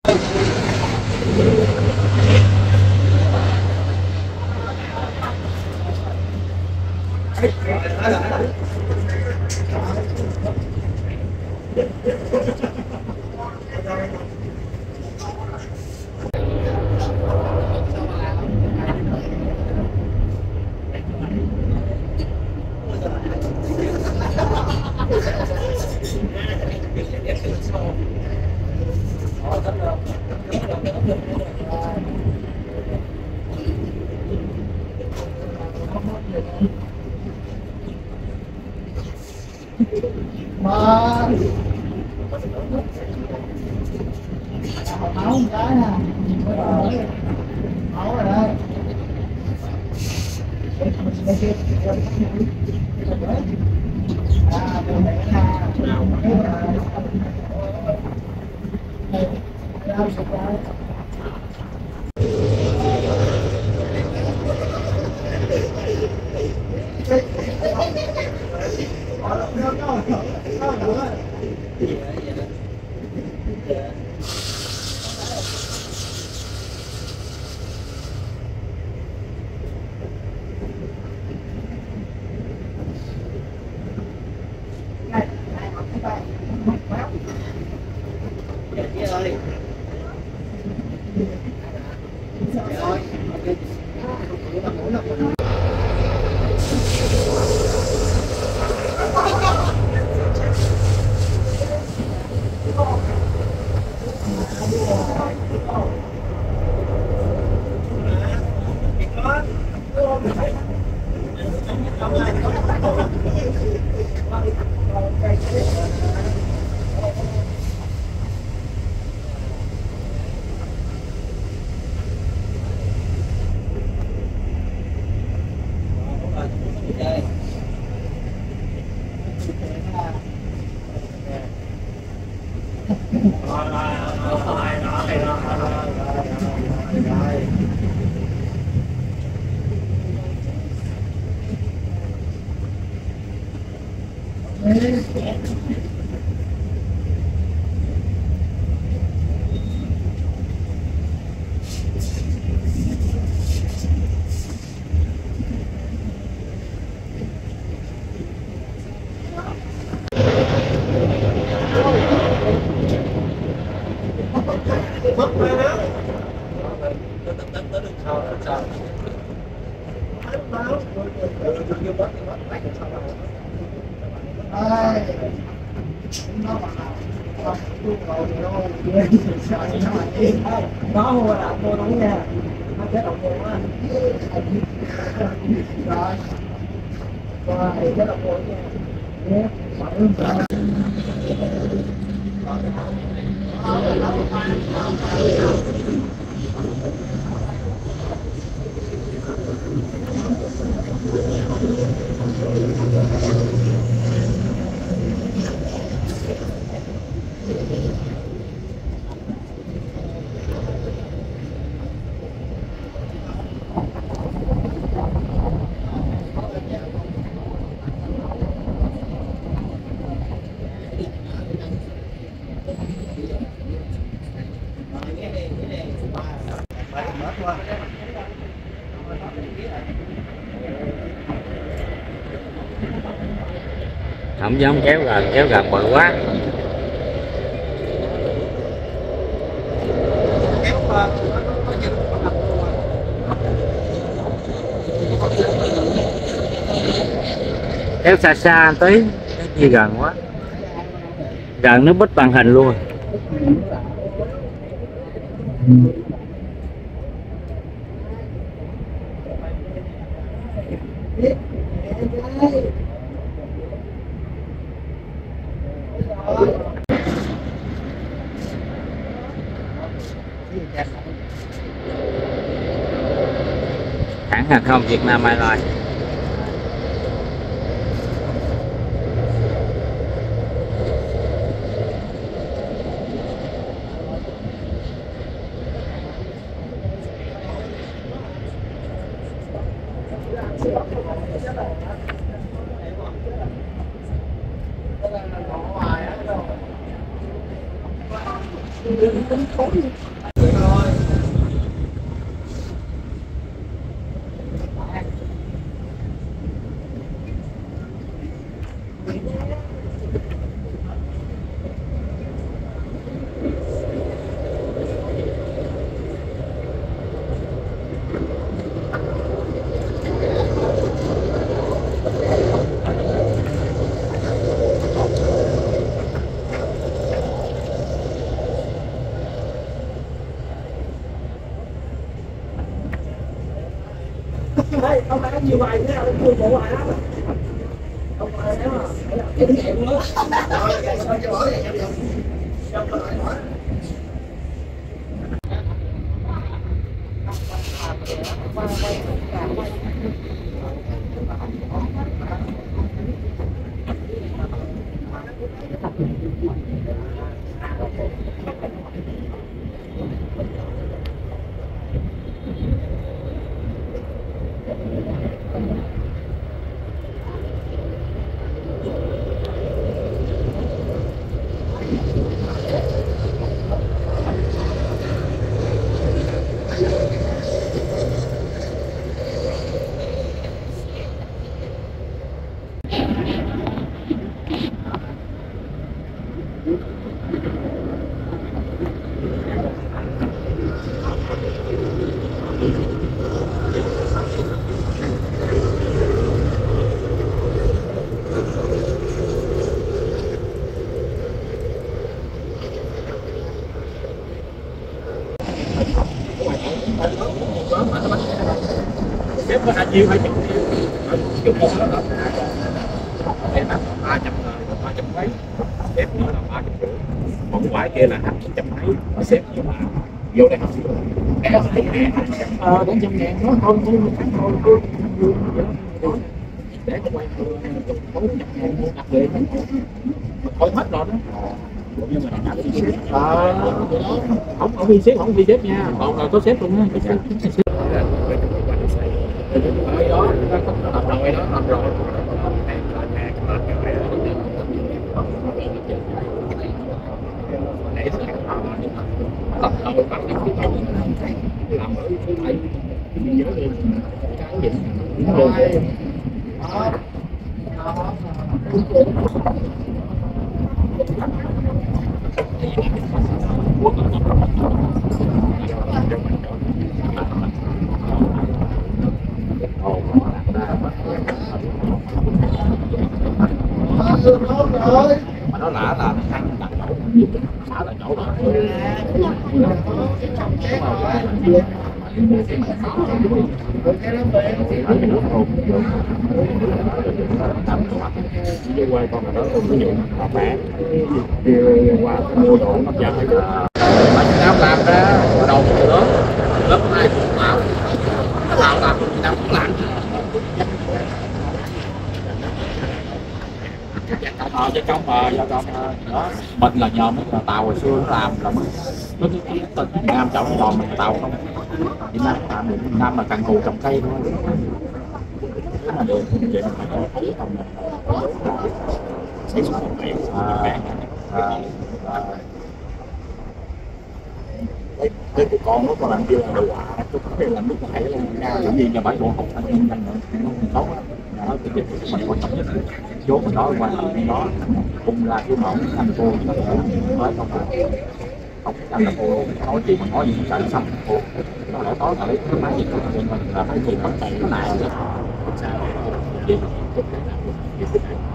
Máu một cái nè, máu rồi đây. Có mua là mua đúng nha, nó chết đồng mua á. Rồi chết đồng mua nha. Không dám kéo gần bự quá. Kéo xa xa tí, cái gì gần quá, gần nó bít màn hình luôn. Hãng hàng không Việt Nam Airlines. Đây, ông phải có nhiều bài nữa, ông mua bộ bài đó. Ông nếu mà cái chuyện nữa. Rồi, vậy sao cho bỏ vậy cho tôi hỏi. Xếp có 2 chiêu 200 chiêu một đó là em là 300 mấy, xếp nữa là 350, còn ngoài kia là 200 mấy, mà xếp như là vô đây đến trăm ngàn nó thôi để cho quay 400.000 mua đặt về thôi hết rồi đó. Nhưng mà không đi xếp, không đi xếp nha, còn là có xếp luôn á. Đó làm rồi đó, làm rồi để tập đầu bắt cái làm ở đây nhớ đi cái gì luôn mà nó lạ là ăn đặt chỗ xả là chỗ đó đi quay con đó không có dụng họ bán qua mua đồ nó giờ phải mà Việt Nam làm ra đầu từ đó lớp 2 cũng tạo làm Việt Nam cũng làm cho trong mà do trong đó mình là nhờ mấy là tàu hồi xưa nó làm là nó cái tên Việt Nam trọng còn mình tàu không Việt Nam làm được Việt Nam là cần cù trồng cây thôi nếu mà được vậy mà phải thấy không xây dựng một cái của con nó còn làm chưa là đồ họa tôi có thể làm nước có thể là cái gì là bảy bộ học thành nhân năng nữa tốt đó cái việc mình quan trọng nhất vốn của nó quan trọng đó cùng là cái mẫu thành cô nói không làm là cô nói gì mà nói gì cũng chạy xong cô nó lại có lại cái máy gì của mình là phải tìm vấn đề nó này chứ sao gì cái nào như thế này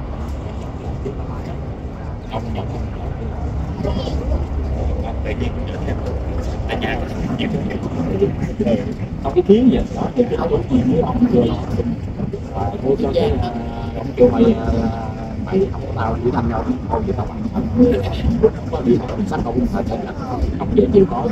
ông nhận tự nhiên ở nhà không cái thiếu gì đó thì cái áo gì với ông chưa cô cho cái ông kêu mày mày không có tao chỉ thành nhau thôi chứ tao bằng không có đi học sách không phải chân không dễ chịu có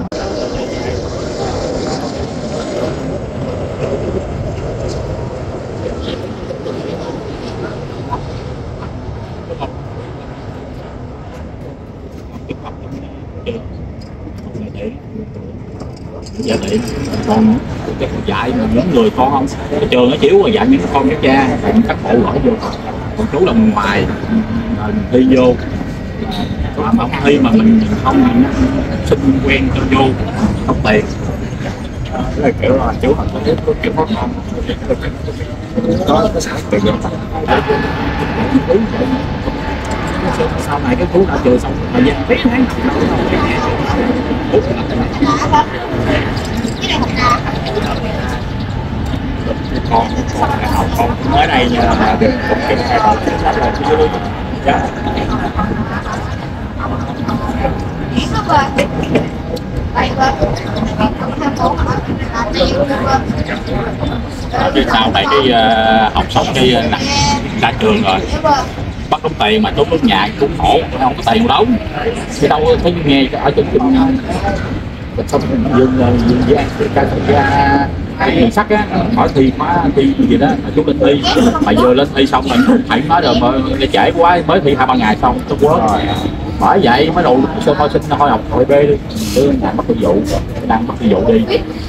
giờ để con cái dạy những người con không ở trường nó chiếu là dạy những con cháu cha các bộ gọi vô còn chú là ngoài thi vô phòng thi mà mình không xin quen cho vô không tiền là kiểu là chú mình có kiểu khó khăn có sao tiền sau này cái chú đã chừa xong thời gian tí tháng con học con mới đây nha được một cái thay đổi chính sách là chứ chứ sau này cái học xong cái ra trường rồi bắt đúng tiền mà trốn nước nhà cũng khổ không có tiền đâu chứ đâu thấy nghe ở trên xong dương ra cái đường sắt á hỏi thi khóa thi gì đó mà chú lên thi mà vừa lên thi xong mình phải nói rồi mà trễ quá mới thi 2-3 ngày xong tôi quên bởi vậy mới đủ sơ thôi xin thôi học hội B đi tôi đang bắt cái vụ đang bắt cái vụ đi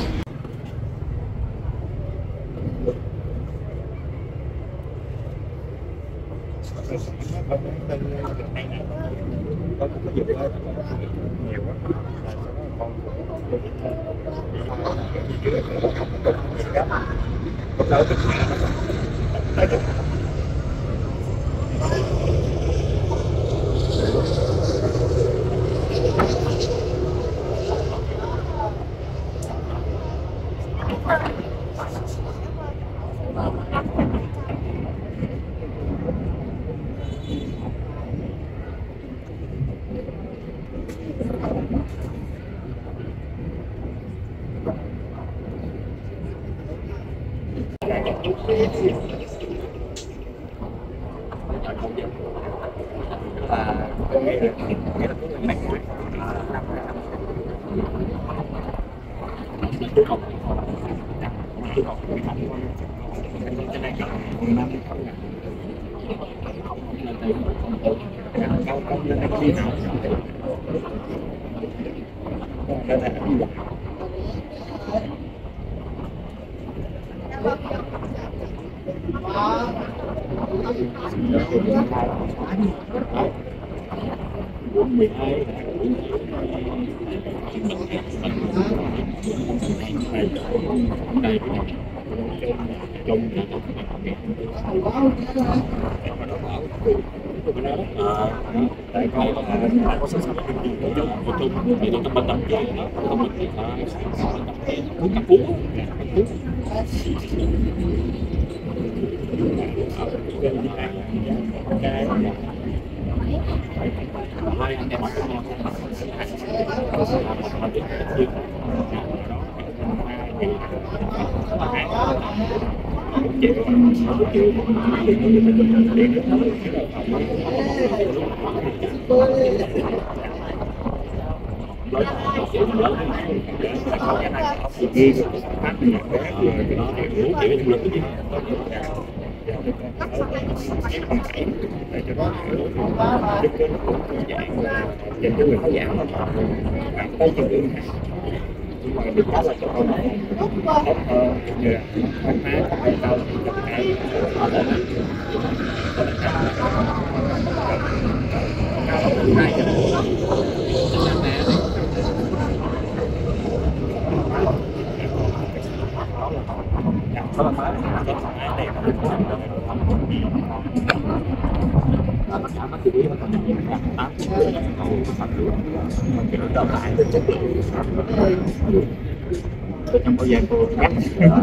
trong bao giờ cô nhắc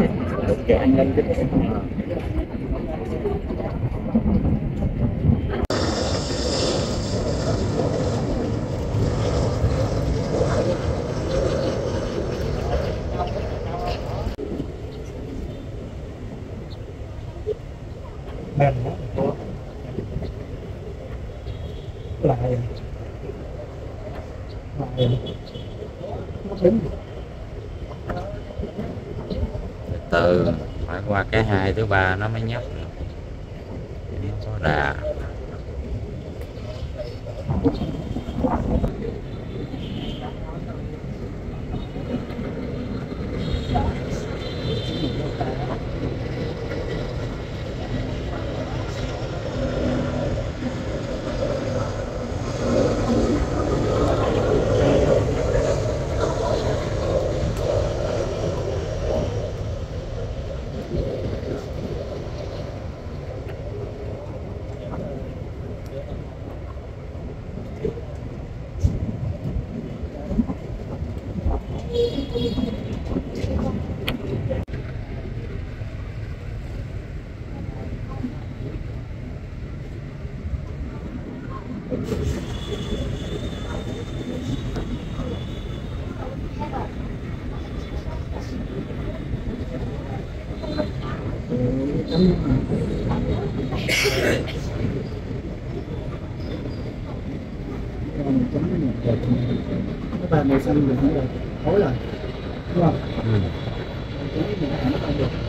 cái anh lên cái mềm lại từ phải qua cái 2 thứ 3 nó mới nhấp được. Nó có đà Cái bàn màu xanh mình thấy rồi, thối rồi, đúng không? Ừ. Chấm mình nó không được.